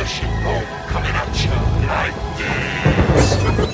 she roll, coming at you like this.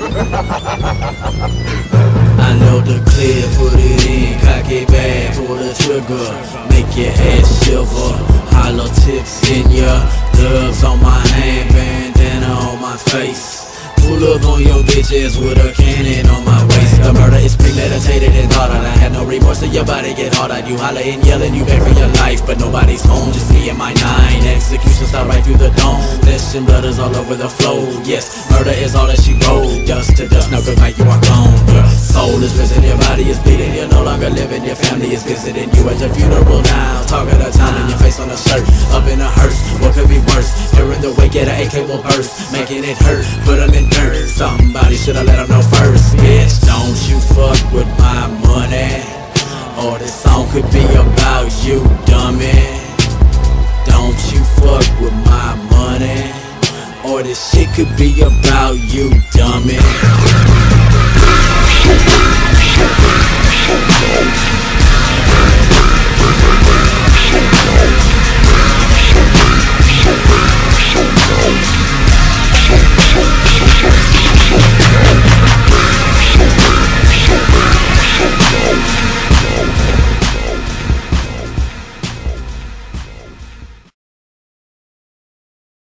I load the clip, put it in, cock it back, pull the trigger, make your ass shiver. Hollow tips in ya, gloves on my hand, bandana on my face. Pull up on your bitch ass with a cannon on my waist. The murder is premeditated and thought out. I had no remorse, so your body get hard out. You holler and yelling, you beg for your life, but nobody's home, just me and my 9. Execution start right through the dome. Flesh and blood is all over the floor. Yes, murder is all that she wrote. Dust to dust, now goodbye, you are gone. Your soul is risen, your body is bleeding. You're no longer living, your family is visiting you at the funeral now. Talk of the town and your face on a shirt. Up in a hearse, what could be worse? During the wake, get an AK will burst, making it hurt, put them in dirt. Somebody should've let them know first. Bitch, don't you fuck with my money, or this song could be about you, dummy. Don't you fuck with my money, or this shit could be about you, dummy.